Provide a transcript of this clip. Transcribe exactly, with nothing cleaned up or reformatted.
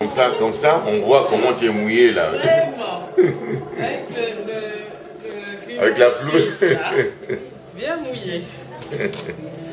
Comme ça, comme ça, on voit comment tu es mouillé là. Vraiment. Avec le, le, le Avec la pluie. Bien mouillé.